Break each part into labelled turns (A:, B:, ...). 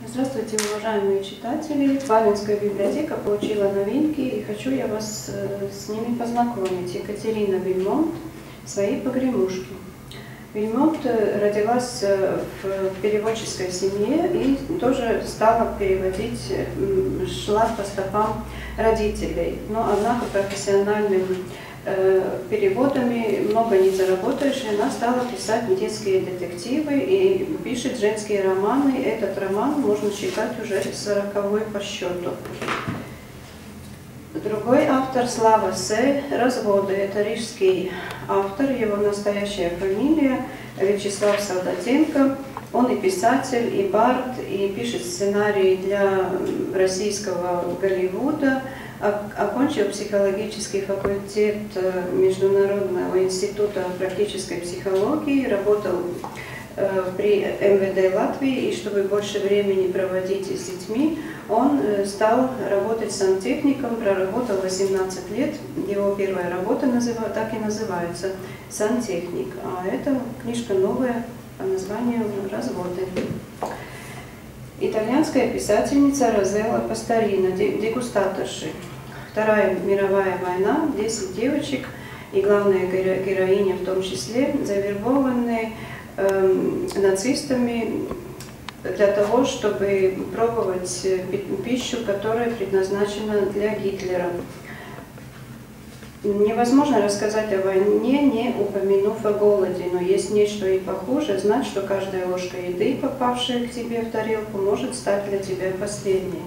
A: Здравствуйте, уважаемые читатели! Бабинская библиотека получила новинки, и хочу я вас с ними познакомить. Екатерина Вильмонт «Свои погремушки». Вильмонт родилась в переводческой семье и тоже стала переводить, шла по стопам родителей. Но, однако, профессиональным переводами много не заработаешь, и она стала писать детские детективы и пишет женские романы. Этот роман можно считать уже 40-й по счету. Другой автор Слава Се «Разводы». Это рижский автор, его настоящая фамилия Вячеслав Солдатенко. Он и писатель, и бард, и пишет сценарии для российского Голливуда. Окончил психологический факультет Международного института практической психологии, работал при МВД Латвии, и чтобы больше времени проводить с детьми, он стал работать сантехником, проработал 18 лет. Его первая работа так и называется «Сантехник». А это книжка новая по названию «Разводы». Итальянская писательница Розелла Пасторина, дегустаторши. Вторая мировая война, 10 девочек и главная героиня в том числе, завербованные нацистами для того, чтобы пробовать пищу, которая предназначена для Гитлера. Невозможно рассказать о войне, не упомянув о голоде, но есть нечто и похуже, знать, что каждая ложка еды, попавшая к тебе в тарелку, может стать для тебя последней.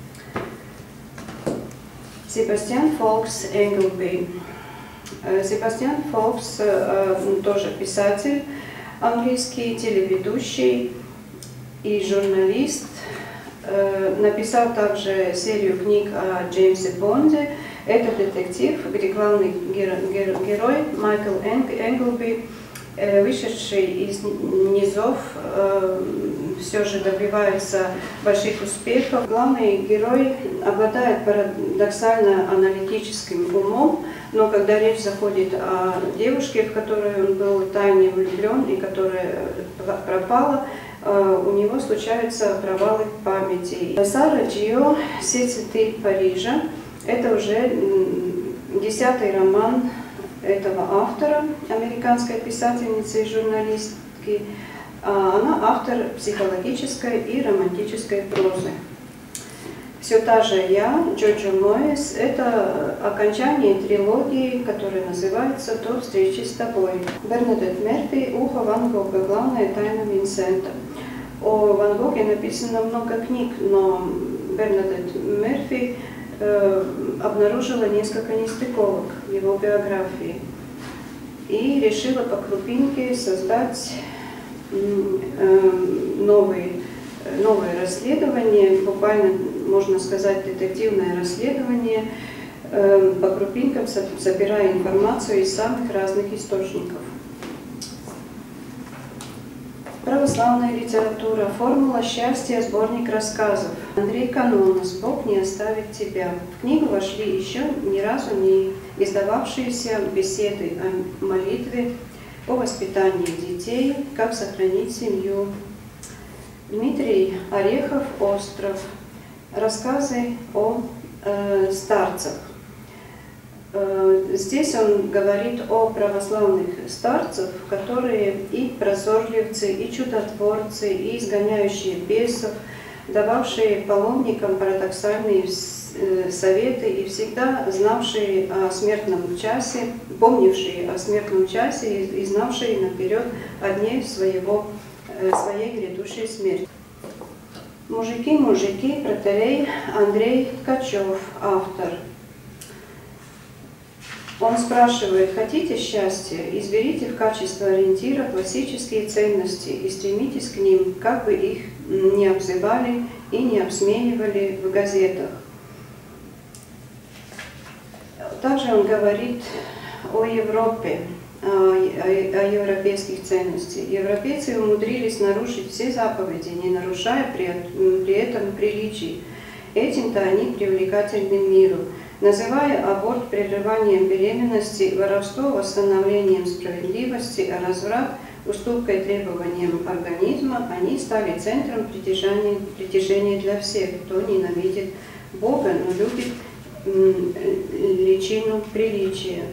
A: Себастьян Фолкс Энглби. Себастьян Фолкс тоже писатель английский, телеведущий и журналист. Написал также серию книг о Джеймсе Бонде. Это детектив, где главный герой Майкл Энглби, вышедший из низов, все же добивается больших успехов. Главный герой обладает парадоксально-аналитическим умом, но когда речь заходит о девушке, в которую он был тайне влюблен и которая пропала, у него случаются провалы в памяти. Сара Джио «Сети Парижа» — это уже 10-й роман этого автора, американской писательницы и журналистки. Она автор психологической и романтической прозы. Все та же я, Джоджо Моэс, это окончание трилогии, которая называется «До встречи с тобой». Бернадетт Мерфи «Ухо Ван Гога. Главная тайна Винсента». О Ван Гоге написано много книг, но Бернадетт Мерфи обнаружила несколько нестыковок в его биографии и решила по крупинке создать новое расследование, буквально можно сказать детективное расследование, по крупинкам собирая информацию из самых разных источников. Православная литература. Формула счастья. Сборник рассказов. Андрей Канонос «Бог не оставит тебя». В книгу вошли еще ни разу не издававшиеся беседы о молитве, о воспитании детей, как сохранить семью. Дмитрий Орехов «Остров». Рассказы о старцах. Здесь он говорит о православных старцах, которые и прозорливцы, и чудотворцы, и изгоняющие бесов, дававшие паломникам парадоксальные советы и всегда знавшие о смертном часе, помнившие о смертном часе и знавшие наперед о дне своей грядущей смерти. «Мужики, протоиерей» Андрей Ткачев, автор. Он спрашивает: хотите счастья? Изберите в качестве ориентира классические ценности и стремитесь к ним, как бы их не обзывали и не обсмеивали в газетах. Также он говорит о Европе, о европейских ценностях. Европейцы умудрились нарушить все заповеди, не нарушая при этом приличий. Этим-то они привлекательны миру. Называя аборт прерыванием беременности, воровство восстановлением справедливости, а разврат уступкой требованиям организма, иудаизма, они стали центром притяжения для всех, кто ненавидит Бога, но любит личину приличия.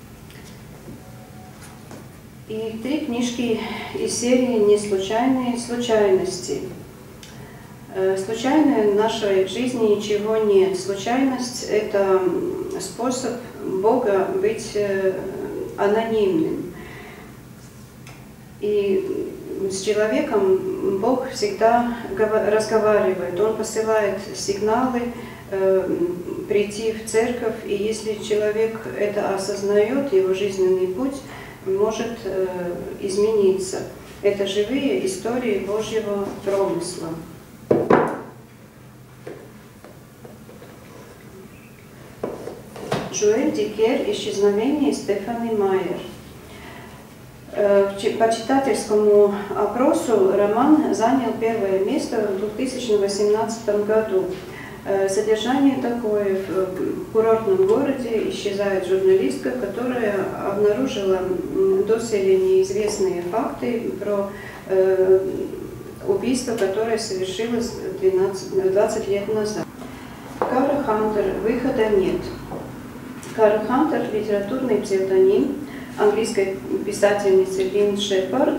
A: И 3 книжки из серии «Неслучайные случайности». Случайно в нашей жизни ничего нет. Случайность – это способ Бога быть анонимным. И с человеком Бог всегда разговаривает, Он посылает сигналы прийти в церковь, и если человек это осознает, его жизненный путь может измениться. Это живые истории Божьего промысла. Жуэль Дикер «Исчезновение Стефани Майер». По читательскому опросу роман занял 1 место в 2018 году. Содержание такое: в курортном городе исчезает журналистка, которая обнаружила доселе неизвестные факты про убийство, которое совершилось 20 лет назад. Кара Хантер «Выхода нет». Кара Хантер – литературный псевдоним английской писательницы Лин Шепард,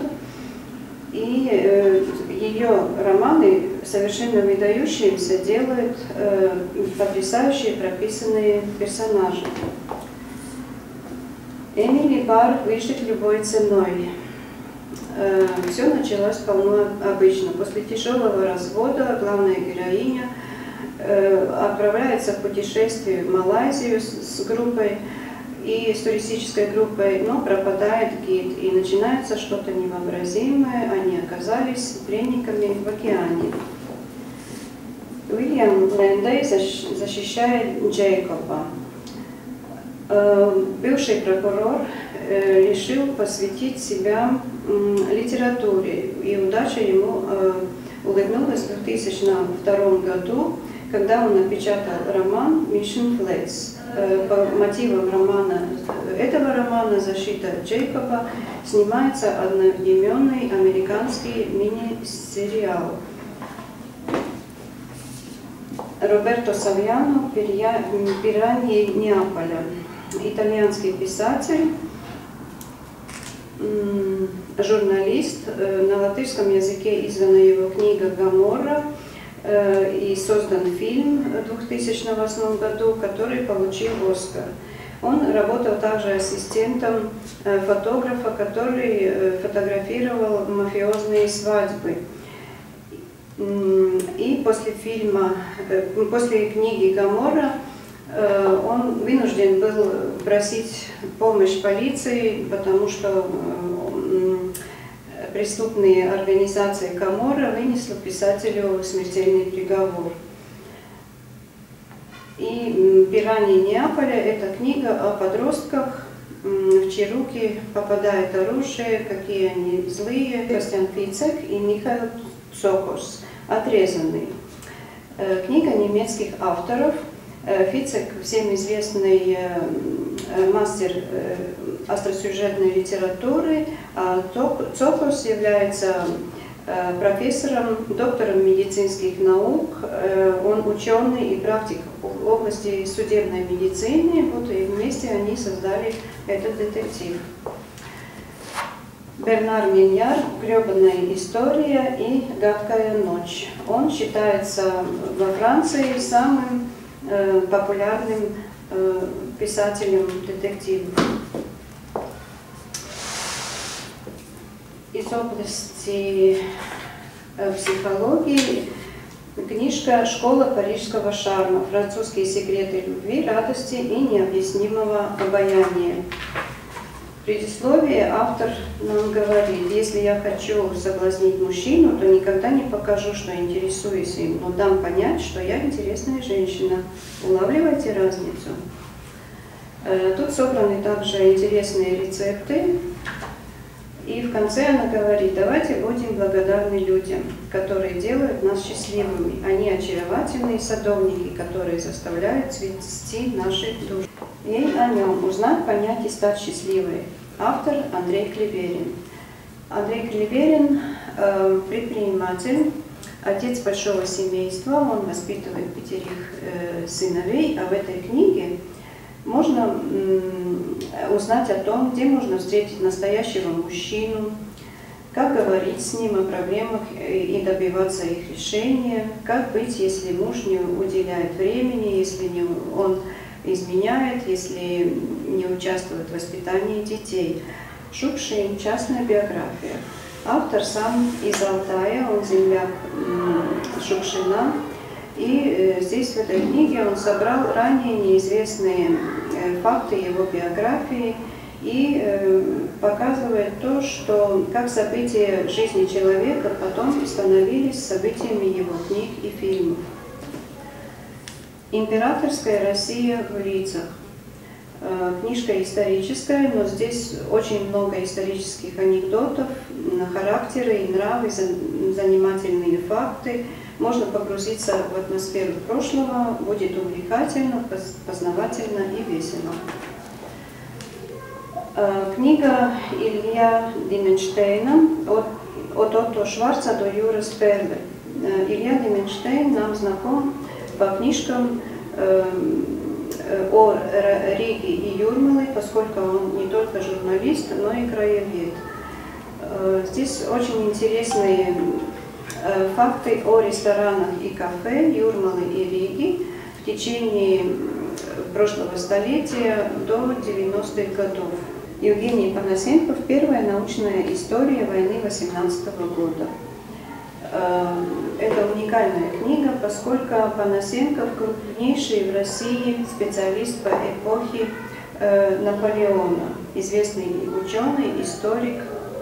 A: и ее романы совершенно выдающиеся делают потрясающие прописанные персонажи. Эмили Бар «Выжить любой ценой». Все началось вполне обычно. После тяжелого развода главная героиня отправляется в путешествие в Малайзию с группой, и с туристической группой, но пропадает гид, и начинается что-то невообразимое, они оказались пленниками в океане. Уильям Лэндей защищает Джейкоба. Бывший прокурор решил посвятить себя литературе, и удача ему улыбнулась в 2002 году, когда он напечатал роман «Mission Flats». По мотивам этого романа «Защита Джейкоба» снимается одноименный американский мини-сериал. Роберто Савьяно «Пираньи Неаполя». Итальянский писатель, журналист. На латышском языке издана его книга «Гоморра», и создан фильм в 2008 году, который получил «Оскар». Он работал также ассистентом фотографа, который фотографировал мафиозные свадьбы. И после книги «Гоморра» он вынужден был просить помощь полиции, потому что преступные организации Каморра вынесли писателю смертельный приговор. И «Пираньи Неаполя» – это книга о подростках, в чьи руки попадает оружие, какие они злые. Костян Фицек и Михаил Цокос «Отрезанный». Книга немецких авторов. Фицек – всем известный мастер остросюжетной литературы, а Цокос является профессором, доктором медицинских наук. Он ученый и практик в области судебной медицины. Вот и вместе они создали этот детектив. Бернар Миньяр «Гребаная история» и «Гадкая ночь». Он считается во Франции самым популярным писателем детективов. Из области психологии книжка «Школа парижского шарма. Французские секреты любви, радости и необъяснимого обаяния». В предисловии автор нам говорит: если я хочу соблазнить мужчину, то никогда не покажу, что интересуюсь им, но дам понять, что я интересная женщина. Улавливайте разницу? Тут собраны также интересные рецепты. И в конце она говорит: давайте будем благодарны людям, которые делают нас счастливыми. Они очаровательные садовники, которые заставляют цвести наши души. И о нем: узнать, понять и стать счастливой. Автор Андрей Клеверин. Андрей Клеверин предприниматель, отец большого семейства, он воспитывает 5 сыновей, а в этой книге можно узнать о том, где можно встретить настоящего мужчину, как говорить с ним о проблемах и добиваться их решения, как быть, если муж не уделяет времени, если он изменяет, если не участвует в воспитании детей. Шукшин, частная биография. Автор сам из Алтая, он земляк Шукшина. И здесь в этой книге он собрал ранее неизвестные факты его биографии и показывает то, что как события жизни человека потом становились событиями его книг и фильмов. Императорская Россия в лицах. Книжка историческая, но здесь очень много исторических анекдотов, характеры и нравы, занимательные факты. Можно погрузиться в атмосферу прошлого, будет увлекательно, познавательно и весело. Книга Илья Дименштейна «От Отто Шварца до Юры Сперле». Илья Дименштейн нам знаком по книжкам о Риге и Юрмале, поскольку он не только журналист, но и краевед. Здесь очень интересные факты о ресторанах и кафе Юрмалы и Риги в течение прошлого столетия до 90-х годов. Евгений Панасенков «Первая научная история войны 18 года». Это уникальная книга, поскольку Панасенков крупнейший в России специалист по эпохе Наполеона, известный ученый, историк.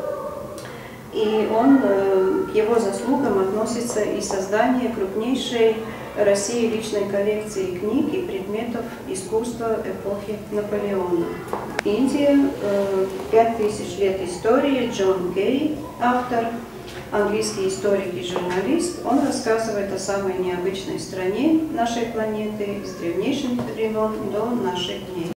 A: И к его заслугам относится и создание крупнейшей в России личной коллекции книг и предметов искусства эпохи Наполеона. Индия, 5000 лет истории, Джон Гей, автор, английский историк и журналист. Он рассказывает о самой необычной стране нашей планеты с древнейших времен до наших дней.